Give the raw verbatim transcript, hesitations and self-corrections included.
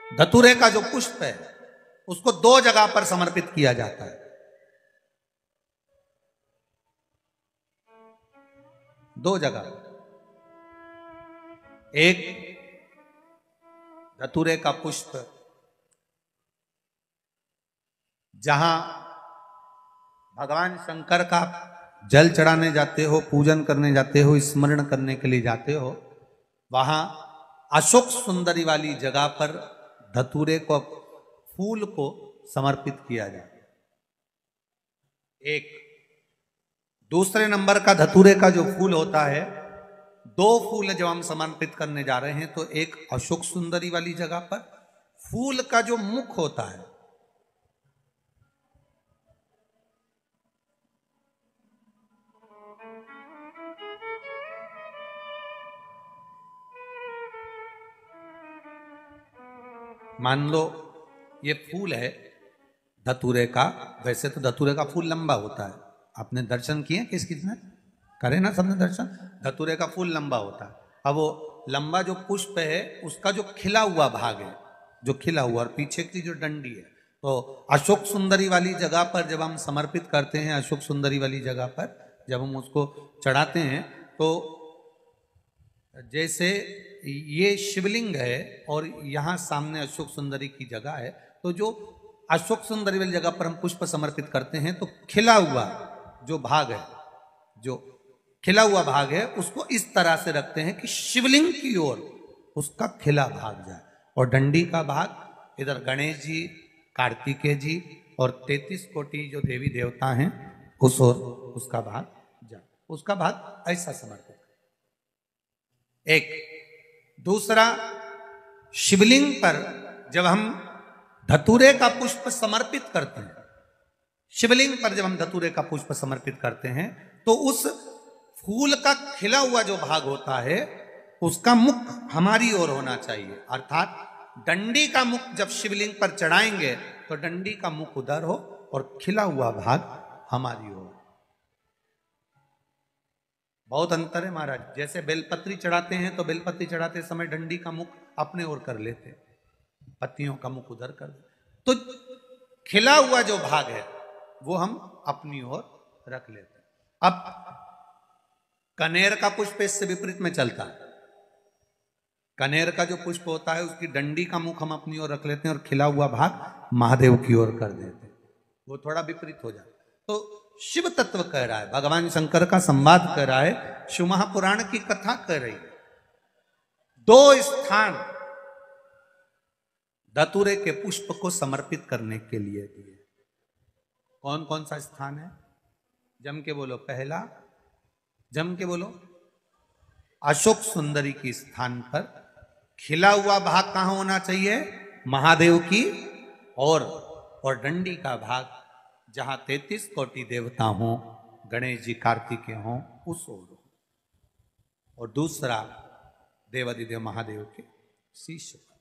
धतूरे का जो पुष्प है उसको दो जगह पर समर्पित किया जाता है। दो जगह, एक धतूरे का पुष्प जहां भगवान शंकर का जल चढ़ाने जाते हो, पूजन करने जाते हो, स्मरण करने के लिए जाते हो, वहां अशोक सुंदरी वाली जगह पर धतूरे को, फूल को समर्पित किया जाता है। एक दूसरे नंबर का धतूरे का जो फूल होता है, दो फूल जब हम समर्पित करने जा रहे हैं तो एक अशोक सुंदरी वाली जगह पर, फूल का जो मुख होता है मान लो ये फूल है धतूरे का, वैसे तो धतूरे का फूल लंबा होता है, आपने दर्शन किए किस किसने करे ना, सबने दर्शन, धतूरे का फूल लंबा होता है। अब वो लंबा जो पुष्प है उसका जो खिला हुआ भाग है, जो खिला हुआ और पीछे की जो डंडी है, तो अशोक सुंदरी वाली जगह पर जब हम समर्पित करते हैं, अशोक सुंदरी वाली जगह पर जब हम उसको चढ़ाते हैं, तो जैसे ये शिवलिंग है और यहाँ सामने अशोक सुंदरी की जगह है, तो जो अशोक सुंदरी वाली जगह पर हम पुष्प समर्पित करते हैं तो खिला हुआ जो भाग है, जो खिला हुआ भाग है उसको इस तरह से रखते हैं कि शिवलिंग की ओर उसका खिला भाग जाए, और डंडी का भाग इधर गणेश जी, कार्तिकेय जी और तैतीस कोटि जो देवी देवता हैं उस ओर उसका भाग जाए, उसका भाग ऐसा समर्पित। एक दूसरा, शिवलिंग पर जब हम धतूरे का पुष्प समर्पित करते हैं, शिवलिंग पर जब हम धतूरे का पुष्प समर्पित करते हैं तो उस फूल का खिला हुआ जो भाग होता है उसका मुख हमारी ओर होना चाहिए, अर्थात डंडी का मुख जब शिवलिंग पर चढ़ाएंगे तो डंडी का मुख उधर हो और खिला हुआ भाग हमारी ओर। बहुत अंतर है महाराज, जैसे बेलपत्री चढ़ाते हैं तो बेलपत्री चढ़ाते समय डंडी का मुख अपने ओर कर लेते, पत्तियों का मुख उधर कर देते, तो खिला हुआ जो भाग है वो हम अपनी ओर रख लेते हैं। अब कनेर का पुष्प इससे विपरीत में चलता है, कनेर का जो पुष्प होता है उसकी डंडी का मुख हम अपनी ओर रख लेते हैं और खिला हुआ भाग महादेव की ओर कर देते हैं, वो थोड़ा विपरीत हो जाता है। तो शिव तत्व कह रहा है, भगवान शंकर का संवाद कह रहा है, शिव महापुराण की कथा कह रही है। दो स्थान धतूरे के पुष्प को समर्पित करने के लिए दिए। कौन कौन सा स्थान है? जम के बोलो, पहला जम के बोलो, अशोक सुंदरी की स्थान पर खिला हुआ भाग कहां होना चाहिए? महादेव की और और डंडी का भाग जहां तैतीस कोटि देवता हों, गणेश जी, कार्तिकेय हों, उस ओर। और दूसरा देवाधिदेव महादेव के शीश पर।